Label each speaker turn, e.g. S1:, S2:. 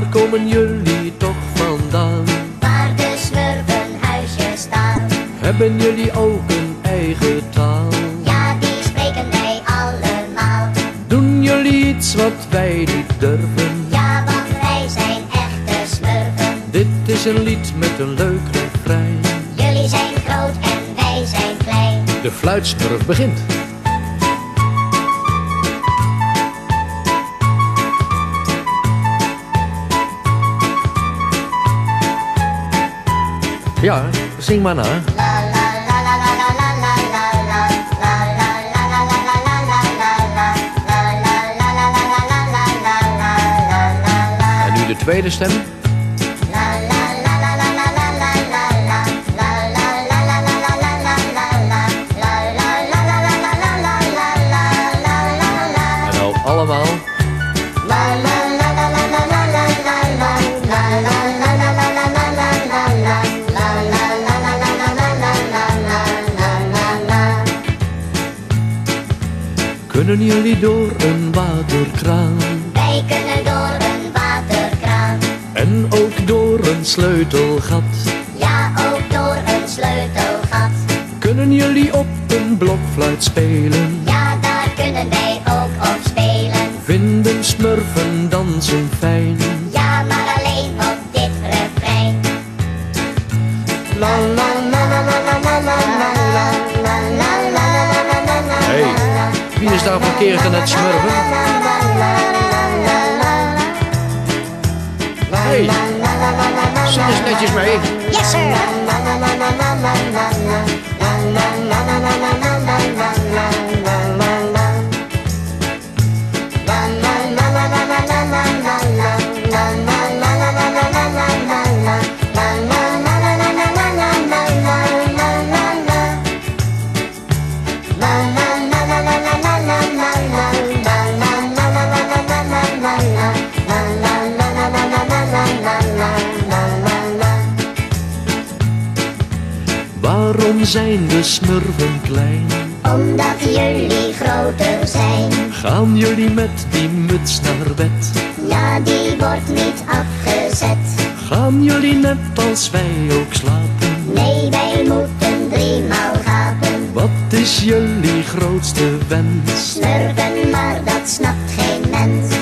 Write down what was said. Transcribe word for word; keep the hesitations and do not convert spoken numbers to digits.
S1: komen jullie toch vandaan?
S2: Waar de smurfenhuisjes staan.
S1: Hebben jullie ook een eigen taal?
S2: Ja, die spreken wij allemaal.
S1: Doen jullie iets wat wij niet durven?
S2: Ja, want wij zijn echte smurfen.
S1: Dit is een lied met een leuk refrein.
S2: Jullie zijn groot en wij zijn klein.
S1: De fluitsmurf begint. Ja, zing maar na. En nu de tweede stem. En nou allemaal. Kunnen jullie door een waterkraan?
S2: Wij kunnen door een waterkraan.
S1: En ook door een sleutelgat.
S2: Ja, ook door een sleutelgat.
S1: Kunnen jullie op een blokfluit spelen?
S2: Ja, daar kunnen wij ook op spelen.
S1: Vinden smurfen dansen fijn?
S2: Ja, maar alleen op dit refrein.
S1: La la la la la la la la la. Hey, wie is daar verkeerd aan het smurfen? Hey, zing eens netjes mee.
S2: Yes, sir.
S1: Waarom zijn de smurfen klein?
S2: Omdat jullie groter zijn.
S1: Gaan jullie met die muts naar bed?
S2: Ja, die wordt niet afgezet.
S1: Gaan jullie net als wij ook slapen?
S2: Nee, wij moeten driemaal gapen.
S1: Wat is jullie grootste wens?
S2: Smurfen, maar dat snapt geen mens.